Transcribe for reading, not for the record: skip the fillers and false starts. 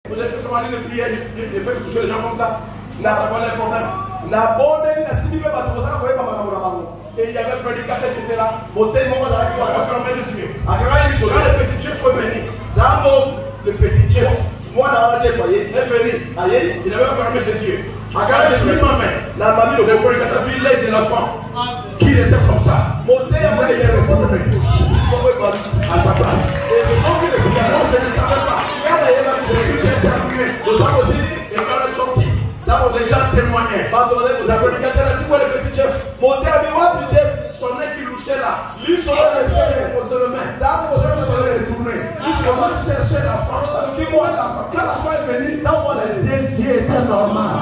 Vous avez fait seulement une prière, il fait toucher les gens comme ça. Là, ça va les problèmes. La bonne, la cible, et il y avait un prédicateur qui était là. Au témoin, il a fermé les yeux. Quand le petit chef est venu, le petit chef, moi dans la chef, est venu. Il avait fermé ses yeux. Quand je suis ma main, la mamie, le prédicateur, il l'aide de l'enfant. Qui était comme ça. Mon thé, il est retourné. À sa place. Et le temps qu'il est venu, je ne savais pas. Quand il est terminé, nous avons aussi, et quand elle est sortie, là, on a déjà témoigné. La prédicateur a dit, quoi, le petit chef? Mon thé, il chef, son nez qui louchait là. Lui, son nez, il posait le main. Là, on s'est retourné. Lui, son nez cherchait la femme. Dis-moi, quand la femme est venue, là, on a les yeux étaient normaux.